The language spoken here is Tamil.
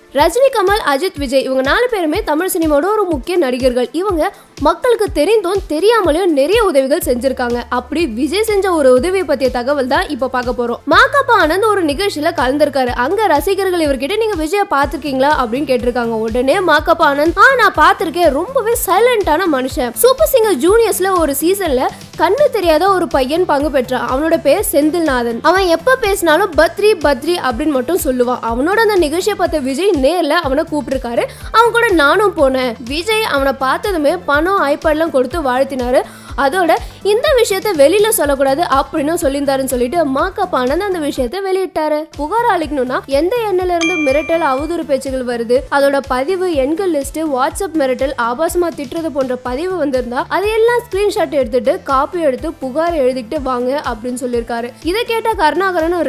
ரஜினி, கமல், அஜித், விஜய் இவங்க 4 பேருமே தமிழ் சினிமாவோட ஒரு முக்கிய நடிகர்கள். இவங்க மக்களுக்கு தெரிந்தும் தெரியாமலையும் நிறைய உதவிகள் செஞ்சிருக்காங்க. அப்படி விஜய் செஞ்ச ஒரு உதவியை பத்திய தகவல் தான் இப்ப பார்க்க போறோம். மாகாபா ஆனந்த் ஒரு நிகழ்ச்சியில கலந்திருக்காரு. அங்க ரசிகர்கள் இவர்கிட்ட நீங்க விஜய பாத்திருக்கீங்களா அப்படின்னு கேட்டிருக்காங்க. உடனே மாகாபா ஆனந்த் நான் பாத்திருக்கேன், ரொம்பவே சைலண்டான மனுஷன். சூப்பர் சிங்கர் ஜூனியர்ஸ்ல ஒரு சீசன்ல கண்ணு தெரியாத ஒரு பையன் பங்கு பெற்றான். அவனோட பேர் செந்தில்நாதன். அவன் எப்ப பேசினாலும் பத்ரி பத்ரி அப்படின்னு மட்டும் சொல்லுவான். அவனோட அந்த நிகழ்ச்சியை பார்த்த விஜய் நேர்ல அவனை கூப்பிட்டிருக்காரு. அவன் கூட நானும் போனேன். விஜய் அவனை பார்த்ததுமே பணம், ஐபேட்லாம் கொடுத்து வாழ்த்தினாரு. அதோட இந்த விஷயத்த வெளியில சொல்லக்கூடாது அப்படின்னு சொல்லியிருந்தாருன்னு சொல்லிட்டு மாகாபா ஆனந்த் அந்த விஷயத்த வெளியிட்டாரு. புகார் அளிக்கணும்னா எந்த எண்ணில இருந்து மிரட்டல், அவதூறு பேச்சுகள் வருது, அதோட பதிவு, எண்கள் லிஸ்ட், வாட்ஸ்அப் மிரட்டல், ஆபாசமா திட்டுறது போன்ற பதிவு வந்திருந்தா அதையெல்லாம் ஸ்கிரீன்ஷாட் எடுத்துட்டு காப்பி எடுத்து புகார் எழுதிட்டு வாங்க அப்படின்னு சொல்லியிருக்காரு. இதை கேட்ட கருணாகரன்